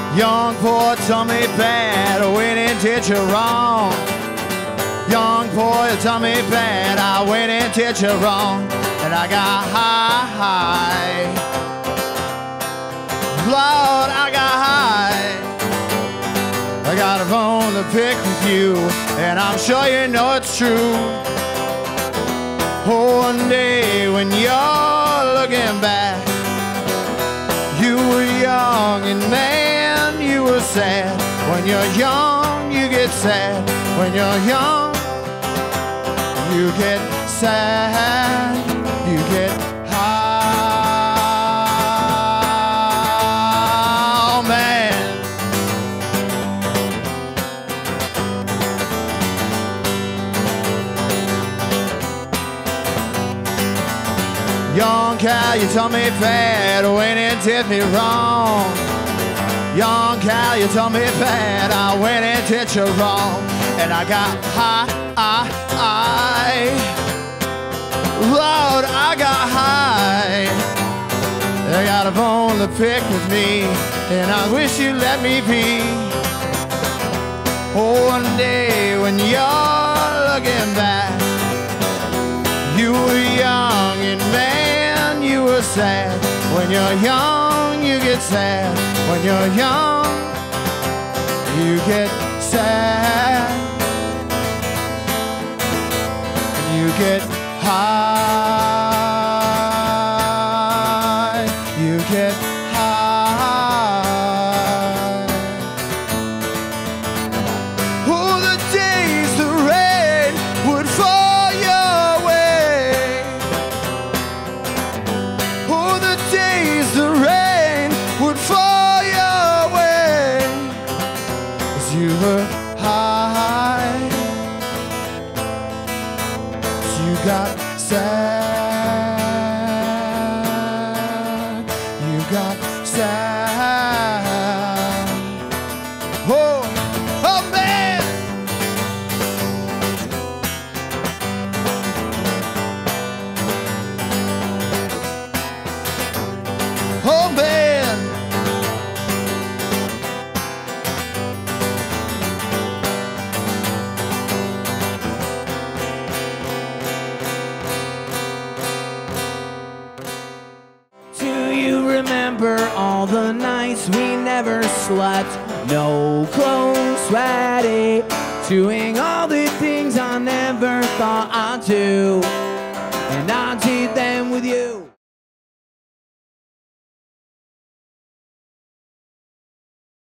Young boy, tell me bad, I went and did you wrong. Young boy, tell me bad, I went and did you wrong. And I got high. Lord, I got high. I got a bone to pick with you, and I'm sure you know it's true. Oh, one day when you're looking back, you were young and man, you were sad. When you're young, you get sad. When you're young, you get sad. You get high. Oh, man. Young cow, you told me bad when it did me wrong. Young cow, you told me bad, I went and did you wrong. And I got high. Lord, I got high. I got a bone to pick with me, and I wish you'd let me be. Oh, one day when you're looking back, you were young and man, you were sad. When you're young, you get sad. When you're young, you get sad. You get high. You get high. Oh, the days the rain would fall your way. Oh, the days the rain would fall your way. 'Cause you were high. You got sad. You got sad. Oh, oh man. Oh man. Remember all the nights we never slept, no clothes, sweaty, doing all the things I never thought I'd do.